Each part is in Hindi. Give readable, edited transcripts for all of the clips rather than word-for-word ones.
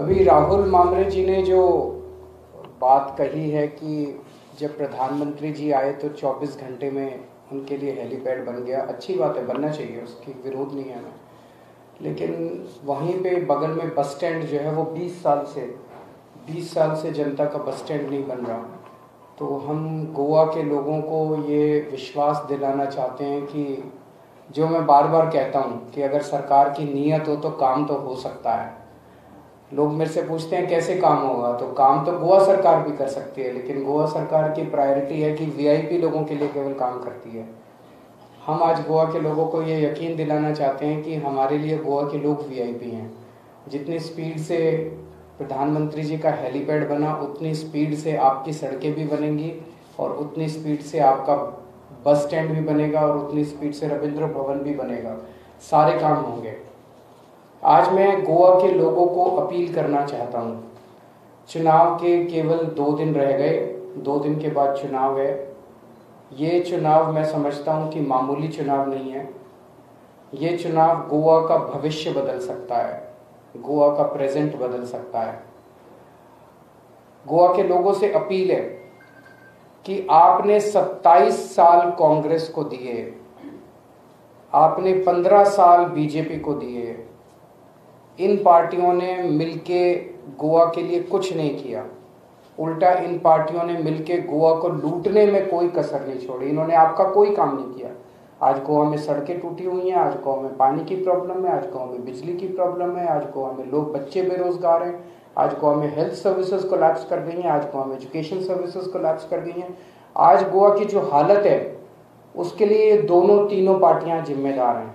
अभी राहुल मामरे जी ने जो बात कही है कि जब प्रधानमंत्री जी आए तो 24 घंटे में उनके लिए हेलीपैड बन गया, अच्छी बात है, बनना चाहिए, उसकी विरोध नहीं है मैं। लेकिन वहीं पे बगल में बस स्टैंड जो है वो 20 साल से जनता का बस स्टैंड नहीं बन रहा। तो हम गोवा के लोगों को ये विश्वास दिलाना चाहते हैं कि जो मैं बार बार कहता हूँ कि अगर सरकार की नीयत हो तो काम तो हो सकता है। लोग मेरे से पूछते हैं कैसे काम होगा, तो काम तो गोवा सरकार भी कर सकती है, लेकिन गोवा सरकार की प्रायोरिटी है कि वीआईपी लोगों के लिए केवल काम करती है। हम आज गोवा के लोगों को ये यकीन दिलाना चाहते हैं कि हमारे लिए गोवा के लोग वीआईपी हैं। जितनी स्पीड से प्रधानमंत्री जी का हेलीपैड बना, उतनी स्पीड से आपकी सड़कें भी बनेंगी और उतनी स्पीड से आपका बस स्टैंड भी बनेगा और उतनी स्पीड से रविंद्र भवन भी बनेगा, सारे काम होंगे। आज मैं गोवा के लोगों को अपील करना चाहता हूँ, चुनाव के केवल 2 दिन रह गए, 2 दिन के बाद चुनाव है। ये चुनाव मैं समझता हूँ कि मामूली चुनाव नहीं है। ये चुनाव गोवा का भविष्य बदल सकता है, गोवा का प्रेजेंट बदल सकता है। गोवा के लोगों से अपील है कि आपने 27 साल कांग्रेस को दिए, आपने 15 साल बीजेपी को दिए। इन पार्टियों ने मिलके गोवा के लिए कुछ नहीं किया, उल्टा इन पार्टियों ने मिलके गोवा को लूटने में कोई कसर नहीं छोड़ी। इन्होंने आपका कोई काम नहीं किया। आज गोवा में सड़कें टूटी हुई हैं, आज गोवा में पानी की प्रॉब्लम है, आज गोवा में बिजली की प्रॉब्लम है, आज गोवा में लोग बच्चे बेरोजगार हैं, आज गोवा में हेल्थ सर्विसेज कोलैप्स कर गई हैं, आज गोवा में एजुकेशन सर्विसेज कोलैप्स कर गई हैं। आज गोवा की जो हालत है उसके लिए दोनों तीनों पार्टियां जिम्मेदार हैं।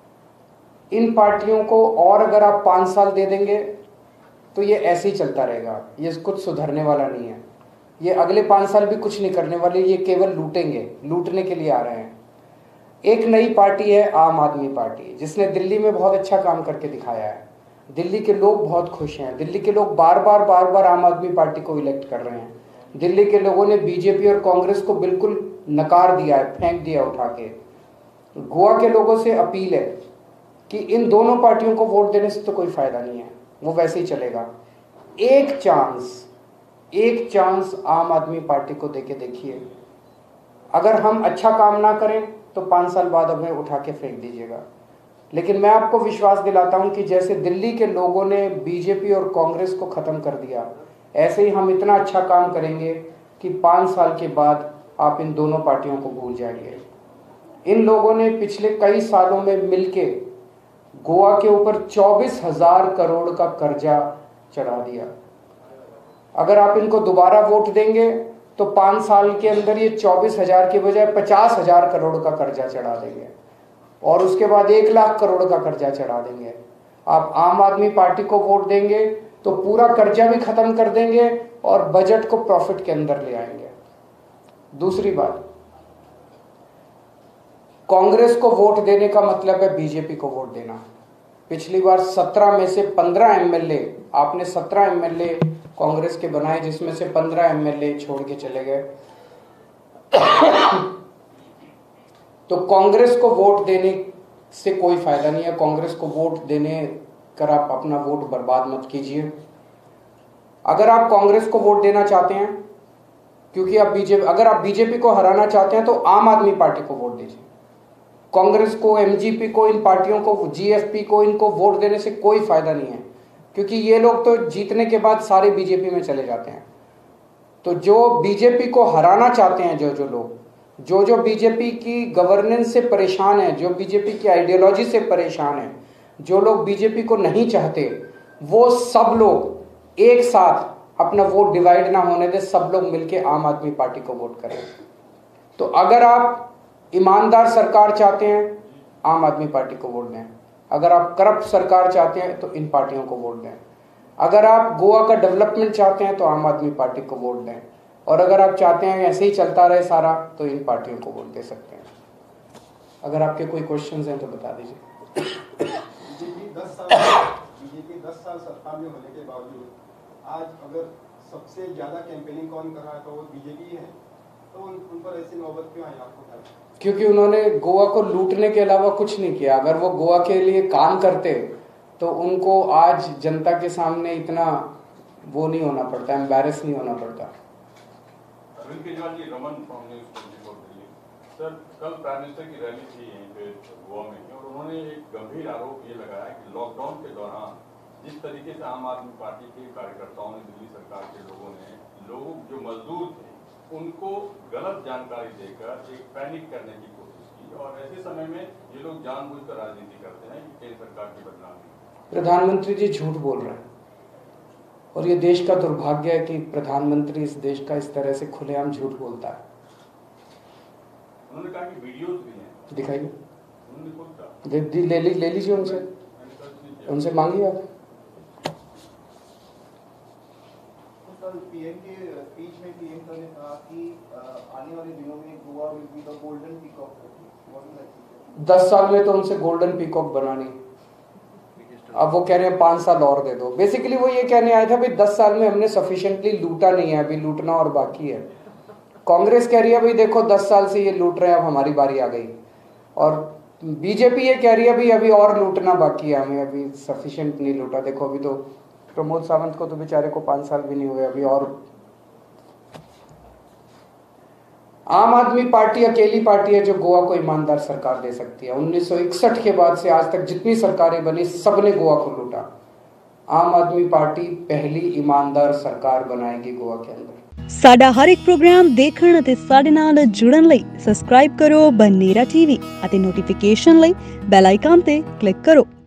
इन पार्टियों को और अगर आप 5 साल दे देंगे तो ये ऐसे ही चलता रहेगा, ये कुछ सुधरने वाला नहीं है। ये अगले 5 साल भी कुछ नहीं करने वाले, ये केवल लूटेंगे, लूटने के लिए आ रहे हैं। एक नई पार्टी है आम आदमी पार्टी, जिसने दिल्ली में बहुत अच्छा काम करके दिखाया है। दिल्ली के लोग बहुत खुश हैं, दिल्ली के लोग बार बार आम आदमी पार्टी को इलेक्ट कर रहे हैं। दिल्ली के लोगों ने बीजेपी और कांग्रेस को बिल्कुल नकार दिया है, फेंक दिया उठा के। गोवा के लोगों से अपील है कि इन दोनों पार्टियों को वोट देने से तो कोई फायदा नहीं है, वो वैसे ही चलेगा। एक चांस आम आदमी पार्टी को देके देखिए। अगर हम अच्छा काम ना करें तो 5 साल बाद हमें उठा के फेंक दीजिएगा। लेकिन मैं आपको विश्वास दिलाता हूं कि जैसे दिल्ली के लोगों ने बीजेपी और कांग्रेस को खत्म कर दिया, ऐसे ही हम इतना अच्छा काम करेंगे कि 5 साल के बाद आप इन दोनों पार्टियों को भूल जाएंगे। इन लोगों ने पिछले कई सालों में मिलके गोवा के ऊपर 24,000 करोड़ का कर्जा चढ़ा दिया। अगर आप इनको दोबारा वोट देंगे तो 5 साल के अंदर ये 24,000 के बजाय 50,000 करोड़ का कर्जा चढ़ा देंगे और उसके बाद 1 लाख करोड़ का कर्जा चढ़ा देंगे। आप आम आदमी पार्टी को वोट देंगे तो पूरा कर्जा भी खत्म कर देंगे और बजट को प्रॉफिट के अंदर ले आएंगे। दूसरी बात, कांग्रेस को वोट देने का मतलब है बीजेपी को वोट देना। पिछली बार 17 में से 15 एमएलए आपने 17 एमएलए कांग्रेस के बनाए, जिसमें से 15 एमएलए छोड़ के चले गए। तो कांग्रेस को वोट देने से कोई फायदा नहीं है। कांग्रेस को वोट देने कर आप अपना वोट बर्बाद मत कीजिए। अगर आप कांग्रेस को वोट देना चाहते हैं, क्योंकि अगर आप बीजेपी को हराना चाहते हैं तो आम आदमी पार्टी को वोट दीजिए। कांग्रेस को, एमजीपी को, इन पार्टियों को, जीएफपी को, इनको वोट देने से कोई फायदा नहीं है, क्योंकि ये लोग तो जीतने के बाद सारे बीजेपी में चले जाते हैं। तो जो बीजेपी को हराना चाहते हैं, जो बीजेपी की गवर्नेंस से परेशान है, जो बीजेपी की आइडियोलॉजी से परेशान है, जो लोग बीजेपी को नहीं चाहते, वो सब लोग एक साथ अपना वोट डिवाइड ना होने दे, सब लोग मिलके आम आदमी पार्टी को वोट करें। तो अगर आप ईमानदार सरकार चाहते हैं, आम आदमी पार्टी को वोट दें। अगर आप करप्ट सरकार चाहते हैं तो इन पार्टियों को वोट दें। अगर आप गोवा का डेवलपमेंट चाहते हैं तो आम आदमी पार्टी को वोट दें। और अगर आप चाहते हैं ऐसे ही चलता रहे सारा, तो इन पार्टियों को वोट दे सकते हैं। अगर आपके कोई क्वेश्चंस हैं तो बता दीजिए। बीजेपी 10 साल सत्ता में होने के बावजूद आज अगर सबसे ज्यादा कैंपेनिंग कौन कर रहा है तो वो बीजेपी है, तो उन पर ऐसी नौबत क्यों आई आपको? क्योंकि उन्होंने गोवा को लूटने के अलावा कुछ नहीं किया। अगर वो गोवा के लिए काम करते तो उनको आज जनता के सामने इतना वो नहीं होना पड़ता, एम्बैरेस नहीं होना पड़ता। Arvind Kejriwal ji, Raman from news 24 Delhi. Sir, कल प्राइम मिनिस्टर की रैली थी यहीं पे गोवा में, और उन्होंने एक गंभीर आरोप ये लगाया कि लॉकडाउन के दौरान जिस तरीके से आम आदमी पार्टी के कार्यकर्ताओं ने, दिल्ली सरकार के लोगों ने, लोग जो मजदूर थे उनको गलत जानकारी देकर एक पैनिक करने की कोशिश की, और ऐसे समय में ये लोग जानबूझकर राजनीति करते हैं कि केंद्र सरकार की बदनामी। प्रधानमंत्री जी झूठ बोल रहे हैं, और ये देश का दुर्भाग्य है कि प्रधानमंत्री इस देश का इस तरह से खुलेआम झूठ बोलता है। उन्होंने कहा कि वीडियोस भी हैं, दिखाइए। उन्होंने खुद कहा। ले लीजिए उनसे मांगिए आप। पीएम के स्पीच में पीएम सर ने कहा कि आने वाले दिनों में Goa will be the golden peacock. 10 साल में तो उनसे गोल्डन पीकॉक बनानी, अब वो कह रहे हैं 5 साल और दे दो। बेसिकली वो ये कहने आया था भाई 10 साल में हमने सफिशिएंटली लूटा नहीं है, अभी लूटना और बाकी है। कांग्रेस कह रही है भाई देखो 10 साल से ये लूट रहे हैं, अब हमारी बारी आ गई। और बीजेपी ये कह रही है भाई अभी और लूटना बाकी है, हमें अभी सफिशिएंट नहीं लूटा। देखो अभी तो प्रमोद सावंत को तो बेचारे को 5 साल भी नहीं हुए अभी। और आम आदमी पार्टी अकेली पार्टी है जो गोवा को ईमानदार सरकार दे सकती है। 1961 के बाद से आज तक जितनी सरकारें बनी सबने गोवा को लूटा। आम आदमी पार्टी पहली ईमानदार सरकार बनाएगी गोवा के अंदर। साडा हर एक प्रोग्राम देखण ਅਤੇ ਸਾਡੇ ਨਾਲ ਜੁੜਨ ਲਈ ਸਬਸਕ੍ਰਾਈਬ ਕਰੋ ਬਨੇਰਾ ਟੀਵੀ ਅਤੇ ਨੋਟੀਫਿਕੇਸ਼ਨ ਲਈ ਬੈਲ ਆਈਕਨ ਤੇ ਕਲਿੱਕ ਕਰੋ।